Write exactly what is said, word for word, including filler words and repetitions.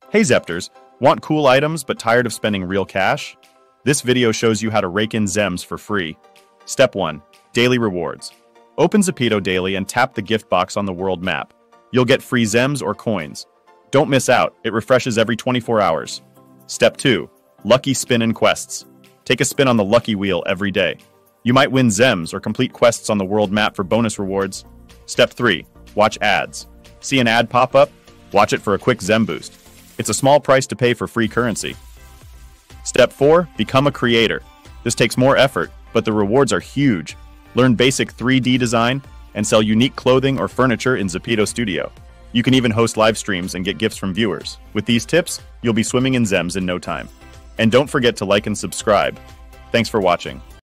Hey Zepters, want cool items but tired of spending real cash? This video shows you how to rake in Zems for free. Step one. Daily Rewards. Open Zepeto daily and tap the gift box on the world map. You'll get free Zems or coins. Don't miss out, it refreshes every twenty-four hours. Step two. Lucky Spin and Quests. Take a spin on the lucky wheel every day. You might win Zems or complete quests on the world map for bonus rewards. Step three. Watch ads. See an ad pop up? Watch it for a quick Zem boost. It's a small price to pay for free currency. Step four. Become a creator. This takes more effort, but the rewards are huge. Learn basic three D design and sell unique clothing or furniture in Zepeto Studio. You can even host live streams and get gifts from viewers. With these tips, you'll be swimming in Zems in no time. And don't forget to like and subscribe. Thanks for watching.